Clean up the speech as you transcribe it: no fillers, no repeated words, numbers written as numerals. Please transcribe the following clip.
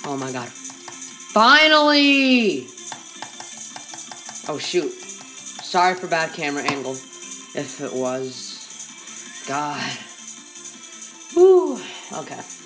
Oh my god. Finally! Oh shoot. Sorry for bad camera angle. If it was. God. Whew. Okay.